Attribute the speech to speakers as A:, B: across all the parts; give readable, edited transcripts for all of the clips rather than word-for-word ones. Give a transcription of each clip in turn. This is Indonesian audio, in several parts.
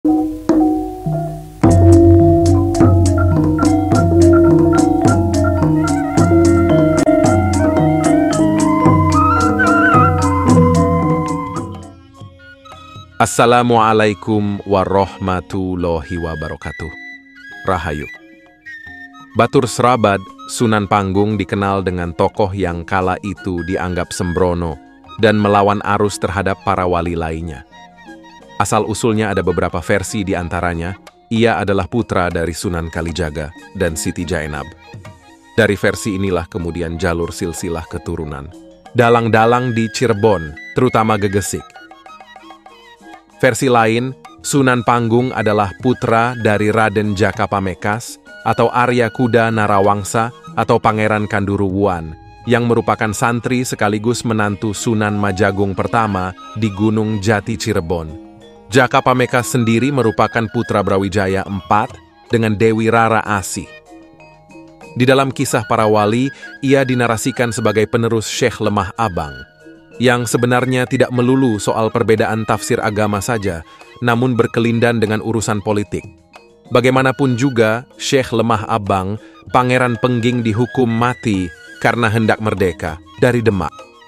A: Assalamualaikum warahmatullahi wabarakatuh. Rahayu. Batur Srabad, Sunan Panggung dikenal dengan tokoh yang kala itu dianggap sembrono dan melawan arus terhadap para wali lainnya. Asal-usulnya ada beberapa versi, di antaranya ia adalah putra dari Sunan Kalijaga dan Siti Jainab. Dari versi inilah kemudian jalur silsilah keturunan dalang-dalang di Cirebon, terutama Gegesik. Versi lain, Sunan Panggung adalah putra dari Raden Jaka Pamekas atau Arya Kuda Narawangsa atau Pangeran Kanduruwuan, yang merupakan santri sekaligus menantu Sunan Majagung pertama di Gunung Jati Cirebon. Jaka Pamekas sendiri merupakan putra Brawijaya IV dengan Dewi Rara Asih. Di dalam kisah para wali, ia dinarasikan sebagai penerus Syekh Lemah Abang, yang sebenarnya tidak melulu soal perbedaan tafsir agama saja, namun berkelindan dengan urusan politik. Bagaimanapun juga, Syekh Lemah Abang, Pangeran Pengging dihukum mati karena hendak merdeka dari Demak.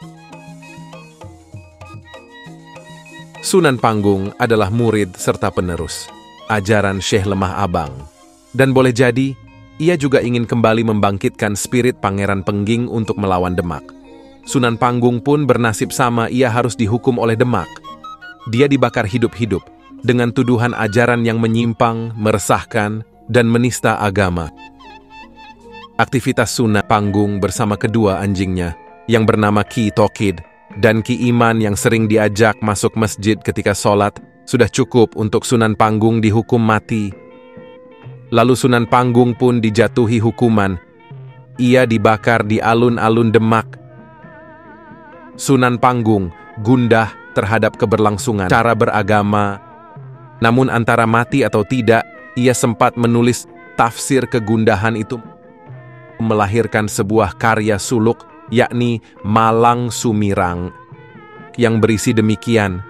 A: Sunan Panggung adalah murid serta penerus ajaran Syekh Lemah Abang, dan boleh jadi ia juga ingin kembali membangkitkan spirit Pangeran Pengging untuk melawan Demak. Sunan Panggung pun bernasib sama, ia harus dihukum oleh Demak. Dia dibakar hidup-hidup dengan tuduhan ajaran yang menyimpang, meresahkan, dan menista agama. Aktivitas Sunan Panggung bersama kedua anjingnya yang bernama Ki Tokid dan Ki Iman yang sering diajak masuk masjid ketika sholat sudah cukup untuk Sunan Panggung dihukum mati. Lalu Sunan Panggung pun dijatuhi hukuman. Ia dibakar di alun-alun Demak. Sunan Panggung gundah terhadap keberlangsungan cara beragama. Namun antara mati atau tidak, ia sempat menulis tafsir kegundahan itu, melahirkan sebuah karya suluk, yakni Malang Sumirang, yang berisi demikian: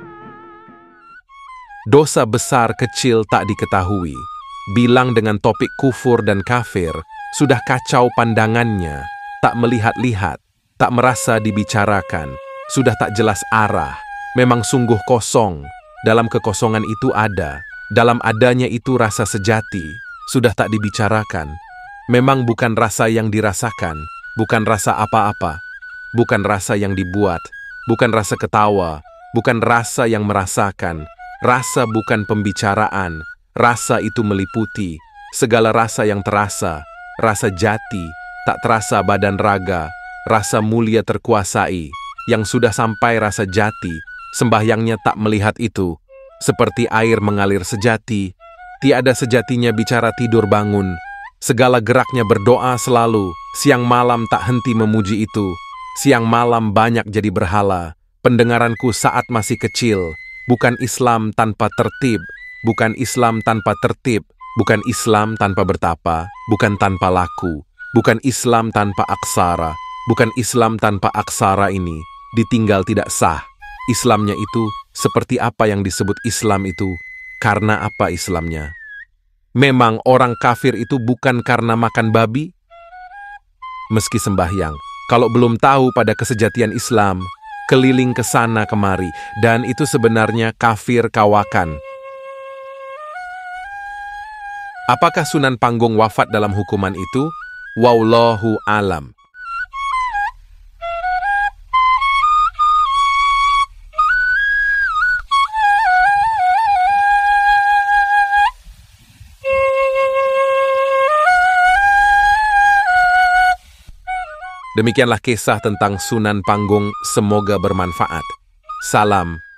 A: dosa besar kecil tak diketahui, bilang dengan topik kufur dan kafir, sudah kacau pandangannya, tak melihat-lihat, tak merasa dibicarakan, sudah tak jelas arah, memang sungguh kosong. Dalam kekosongan itu ada, dalam adanya itu rasa sejati, sudah tak dibicarakan. Memang bukan rasa yang dirasakan, bukan rasa apa-apa, bukan rasa yang dibuat, bukan rasa ketawa, bukan rasa yang merasakan, rasa bukan pembicaraan, rasa itu meliputi segala rasa yang terasa, rasa jati, tak terasa badan raga, rasa mulia terkuasai, yang sudah sampai rasa jati, sembahyangnya tak melihat itu, seperti air mengalir sejati, tiada sejatinya bicara tidur bangun, segala geraknya berdoa selalu, siang malam tak henti memuji itu, siang malam banyak jadi berhala, pendengaranku saat masih kecil, bukan Islam tanpa tertib, bukan Islam tanpa tertib, bukan Islam tanpa bertapa, bukan tanpa laku, bukan Islam tanpa aksara, bukan Islam tanpa aksara ini, ditinggal tidak sah. Islamnya itu seperti apa yang disebut Islam itu? Karena apa Islamnya? Memang orang kafir itu bukan karena makan babi? Meski sembahyang, kalau belum tahu pada kesejatian Islam, keliling ke sana kemari, dan itu sebenarnya kafir kawakan. Apakah Sunan Panggung wafat dalam hukuman itu? Wallahu alam. Demikianlah kisah tentang Sunan Panggung, semoga bermanfaat. Salam.